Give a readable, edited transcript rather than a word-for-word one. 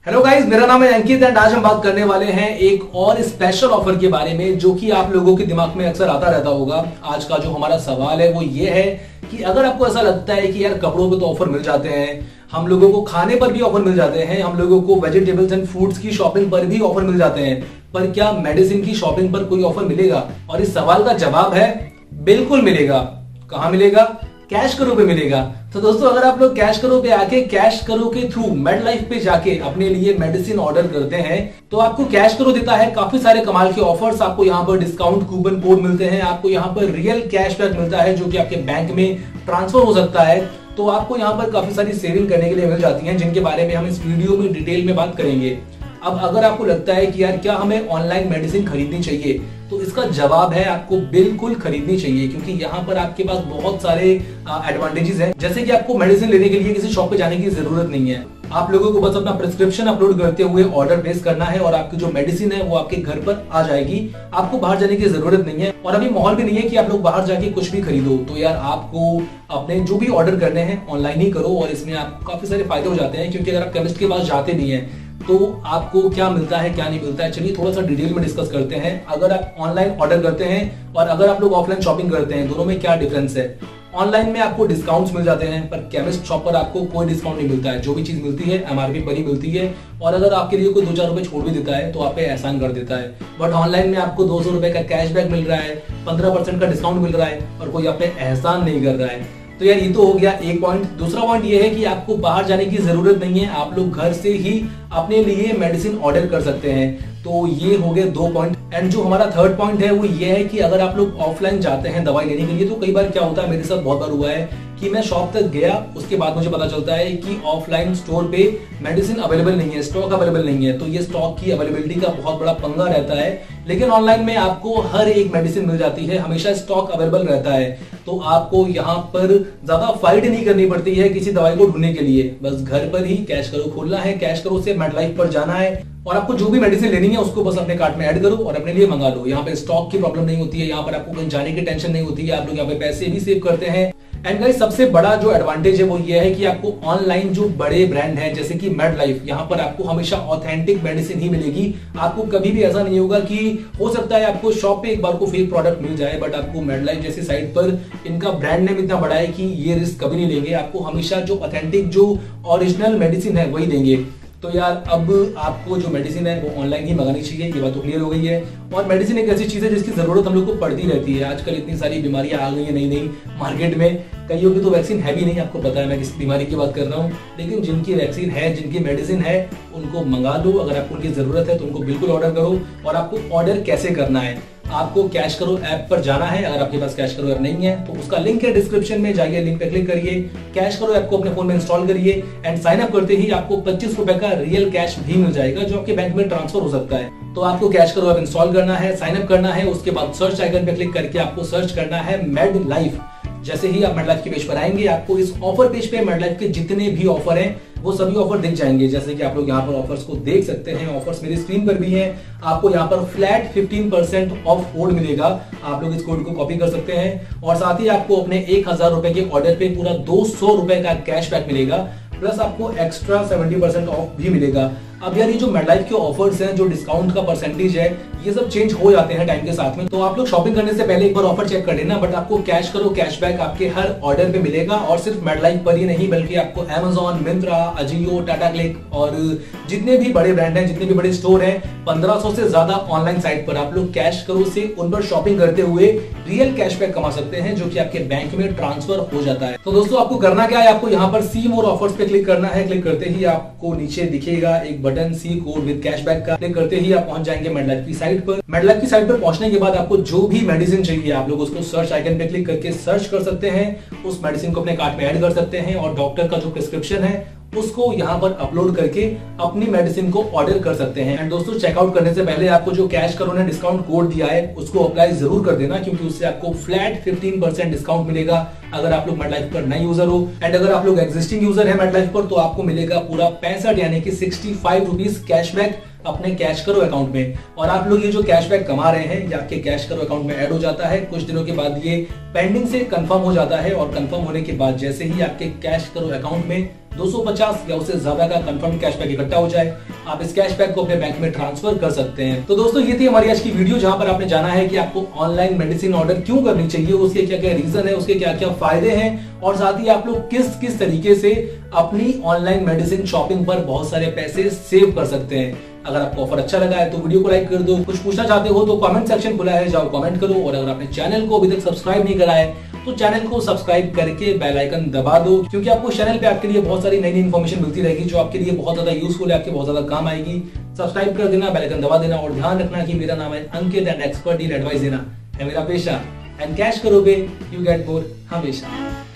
Hello guys, मेरा नाम है अंकित एंड आज हम बात करने वाले हैं एक और स्पेशल ऑफर के बारे में जो कि आप लोगों के दिमाग में अक्सर आता रहता होगा। आज का जो हमारा सवाल है वो ये है कि अगर आपको ऐसा लगता है कि यार कपड़ों पे तो ऑफर मिल जाते हैं, हम लोगों को खाने पर भी ऑफर मिल जाते हैं, हम लोगों को वेजिटेबल्स एंड फ्रूट्स की शॉपिंग पर भी ऑफर मिल जाते हैं, पर क्या मेडिसिन की शॉपिंग पर कोई ऑफर मिलेगा? और इस सवाल का जवाब है बिल्कुल मिलेगा। कहां मिलेगा? कैश करो पे मिलेगा। तो दोस्तों, अगर आप लोग कैश करो पे आके कैश करो के थ्रू मेड लाइफ पे जाके अपने लिए मेडिसिन ऑर्डर करते हैं तो आपको कैश करो देता है काफी सारे कमाल के ऑफर्स। आपको यहाँ पर डिस्काउंट कूपन कोड मिलते हैं, आपको यहाँ पर रियल कैशबैक मिलता है जो कि आपके बैंक में ट्रांसफर हो सकता है। तो आपको यहाँ पर काफी सारी सेविंग करने के लिए मिल जाती है जिनके बारे में हम इस वीडियो में डिटेल में बात करेंगे। अब अगर आपको लगता है कि यार क्या हमें ऑनलाइन मेडिसिन खरीदनी चाहिए, तो इसका जवाब है आपको बिल्कुल खरीदनी चाहिए, क्योंकि यहाँ पर आपके पास बहुत सारे एडवांटेजेस हैं। जैसे कि आपको मेडिसिन लेने के लिए किसी शॉप पे जाने की जरूरत नहीं है, आप लोगों को बस अपना प्रिस्क्रिप्शन अपलोड करते हुए ऑर्डर प्लेस करना है और आपकी जो मेडिसिन है वो आपके घर पर आ जाएगी। आपको बाहर जाने की जरूरत नहीं है और अभी माहौल भी नहीं है कि आप लोग बाहर जाके कुछ भी खरीदो। तो यार आपको अपने जो भी ऑर्डर करने हैं ऑनलाइन ही करो और इसमें आपको काफी सारे फायदे हो जाते हैं, क्योंकि अगर आप केमिस्ट के पास जाते नहीं है तो आपको क्या मिलता है क्या नहीं मिलता है, चलिए थोड़ा सा डिटेल में डिस्कस करते हैं। अगर आप ऑनलाइन ऑर्डर करते हैं और अगर आप लोग ऑफलाइन शॉपिंग करते हैं, दोनों में क्या डिफरेंस है? ऑनलाइन में आपको डिस्काउंट्स मिल जाते हैं पर केमिस्ट शॉप पर आपको कोई डिस्काउंट नहीं मिलता है। जो भी चीज मिलती है एमआरपी पर ही मिलती है और अगर आपके लिए कोई 2-4 रुपए छोड़ भी देता है तो आप पे एहसान कर देता है। बट ऑनलाइन में आपको 200 रुपए का कैशबैक मिल रहा है, 15% का डिस्काउंट मिल रहा है और कोई आप पे एहसान नहीं कर रहा है। तो यार ये तो हो गया एक पॉइंट। दूसरा पॉइंट ये है कि आपको बाहर जाने की जरूरत नहीं है, आप लोग घर से ही अपने लिए मेडिसिन ऑर्डर कर सकते हैं। तो ये हो गए 2 पॉइंट। एंड जो हमारा थर्ड पॉइंट है वो ये है कि अगर आप लोग ऑफलाइन जाते हैं दवाई लेने के लिए तो कई बार क्या होता है, मेरे साथ बहुत बार हुआ है कि मैं शॉप तक गया, उसके बाद मुझे पता चलता है कि ऑफलाइन स्टोर पे मेडिसिन अवेलेबल नहीं है, स्टॉक अवेलेबल नहीं है। तो ये स्टॉक की अवेलेबिलिटी का बहुत बड़ा पंगा रहता है। लेकिन ऑनलाइन में आपको हर एक मेडिसिन मिल जाती है, हमेशा स्टॉक अवेलेबल रहता है। तो आपको यहाँ पर ज्यादा फाइट नहीं करनी पड़ती है किसी दवाई को ढूंढने के लिए, बस घर पर ही कैश करो खोलना है, कैश करो से मेड लाइफ पर जाना है और आपको जो भी मेडिसिन लेनी है उसको बस अपने कार्ट में ऐड करो और अपने लिए मंगा लो। यहाँ पे स्टॉक की प्रॉब्लम नहीं होती है, यहाँ पर आपको कहीं जाने की टेंशन नहीं होती है, आप लोग यहाँ पे पैसे भी सेव करते हैं। एंड गाइस, सबसे बड़ा जो एडवांटेज है वो ये है कि आपको ऑनलाइन जो बड़े ब्रांड हैं जैसे कि मेड लाइफ, यहाँ पर आपको हमेशा ऑथेंटिक मेडिसिन ही मिलेगी। आपको कभी भी ऐसा नहीं होगा कि हो सकता है आपको शॉप पे एक बार को फेक प्रोडक्ट मिल जाए, बट आपको मेड लाइफ जैसी साइट पर इनका ब्रांड नेम इतना बड़ा है कि ये रिस्क कभी नहीं लेंगे। आपको हमेशा जो ऑथेंटिक जो ओरिजिनल मेडिसिन है वही देंगे। तो यार अब आपको जो मेडिसिन है वो ऑनलाइन ही मंगानी चाहिए, ये बात तो क्लियर हो गई है। और मेडिसिन एक ऐसी चीज है जिसकी जरूरत हम लोग को पड़ती रहती है। आजकल इतनी सारी बीमारियां आ गई है नई नई मार्केट में, कईयों की तो वैक्सीन है भी नहीं, आपको पता है मैं किस बीमारी की बात कर रहा हूँ। लेकिन जिनकी वैक्सीन है, जिनकी मेडिसिन है, उनको मंगा लो। अगर आपको उनकी जरूरत है तो उनको बिल्कुल ऑर्डर करो। और आपको ऑर्डर कैसे करना है, आपको कैश करो ऐप पर जाना है। अगर आपके पास कैश करो ऐप नहीं है तो उसका लिंक है डिस्क्रिप्शन में, जाइए लिंक पे क्लिक करिए, कैश करो ऐप को अपने फोन में इंस्टॉल करिए एंड साइन अप करते ही आपको 25 रुपए का रियल कैश भी मिल जाएगा जो आपके बैंक में ट्रांसफर हो सकता है। तो आपको कैश करो ऐप इंस्टॉल करना है, साइन अप करना है, उसके बाद सर्च आइकन पे क्लिक करके आपको सर्च करना है मेड लाइफ। जैसे ही आप मेड लाइफ के पेज पर आएंगे आपको इस ऑफर पेज पे मेड लाइफ के जितने भी ऑफर हैं वो सभी ऑफर दिख जाएंगे। जैसे कि आप लोग यहाँ पर ऑफर्स को देख सकते हैं, ऑफर्स मेरी स्क्रीन पर भी हैं। आपको यहाँ पर फ्लैट 15% ऑफ कोड मिलेगा, आप लोग इस कोड को कॉपी कर सकते हैं और साथ ही आपको अपने 1000 रुपए के ऑर्डर पे पूरा 200 रुपए का कैशबैक मिलेगा, प्लस आपको एक्स्ट्रा 70% ऑफ भी मिलेगा। अब यार ये जो मेड लाइफ के ऑफर्स हैं, जो डिस्काउंट का परसेंटेज है, ये सब चेंज हो जाते हैं टाइम के साथ में। तो आप लोग शॉपिंग करने से पहले एक बार ऑफर चेक कर लेना। बट आपको कैश करो कैशबैक आपके हर ऑर्डर पे मिलेगा और सिर्फ मेड लाइफ पर ही नहीं बल्कि आपको Amazon, मिंत्रा, अजियो, टाटा क्लिक और जितने भी बड़े ब्रांड हैं, जितने भी बड़े स्टोर हैं, 1500 से ज्यादा ऑनलाइन साइट पर आप लोग कैश करो से उन पर शॉपिंग करते हुए रियल कैशबैक कमा सकते हैं जो कि आपके बैंक में ट्रांसफर हो जाता है। तो दोस्तों, आपको करना क्या है, आपको यहाँ पर सी मोर ऑफर्स पे क्लिक करना है। क्लिक करते ही आपको नीचे दिखेगा एक button see code with cashback का। क्लिक करते ही आप पहुंच जाएंगे मेड लाइफ की साइट पर। मेड लाइफ की साइट पर पहुंचने के बाद आपको जो भी मेडिसिन चाहिए आप लोग उसको सर्च आइकन पे क्लिक करके सर्च कर सकते हैं, उस मेडिसिन को अपने कार्ट में ऐड कर सकते हैं और डॉक्टर का जो प्रिस्क्रिप्शन है उसको यहाँ पर अपलोड करके अपनी मेडिसिन को ऑर्डर कर सकते हैं। एंड दोस्तों, चेकआउट करने से पहले आपको जो कैश करो ने डिस्काउंट कोड दिया है उसको अप्लाई जरूर कर देना, क्योंकि उससे आपको फ्लैट 15% डिस्काउंट मिलेगा अगर आप लोग मेड लाइफ पर नए यूजर हो। एंड अगर आप लोग एग्जिस्टिंग यूजर है मेड लाइफ पर तो आपको मिलेगा पूरा 65 यानी कि 65 रुपीज कैशबैक अपने कैश करो अकाउंट में। और आप लोग ये जो कैशबैक कमा रहे हैं ये आपके कैश करो अकाउंट में ऐड हो जाता है। कुछ दिनों के बाद ये पेंडिंग से कंफर्म हो जाता है और कंफर्म होने के बाद जैसे ही आपके कैश करो अकाउंट में 250 या उससे ज्यादा का कंफर्म कैशबैक इकट्ठा हो जाए, आप इस कैशबैक को अपने बैंक में ट्रांसफर कर सकते हैं। तो दोस्तों ये थी हमारी आज की वीडियो, जहां पर आपने जाना है कि आपको ऑनलाइन मेडिसिन ऑर्डर क्यों करनी चाहिए, उसके क्या क्या रीजन है, उसके क्या क्या फायदे हैं, और साथ ही आप लोग किस किस तरीके से अपनी ऑनलाइन मेडिसिन शॉपिंग पर बहुत सारे पैसे सेव कर सकते हैं। अगर आपको ऑफर अच्छा लगा है तो वीडियो को लाइक कर दो, कुछ पूछना चाहते हो तो कमेंट सेक्शन खुला है, जाओ कमेंट करो, और अगर आपने चैनल को अभी तक सब्सक्राइब नहीं करा है तो चैनल को सब्सक्राइब करके बेल आइकन दबा दो, क्योंकि आपको चैनल पे आपके लिए बहुत सारी नई नई इन्फॉर्मेशन मिलती रहेगी जो आपके लिए बहुत ज्यादा यूजफुल है, आपके बहुत ज्यादा काम आएगी। सब्सक्राइब कर देना, बेल आइकन दबा देना, और ध्यान रखना कि मेरा नाम है Ankit and expert deal advice देना है मेरा पेशा, एंड कैश करोगे यू गेट मोर हमेशा।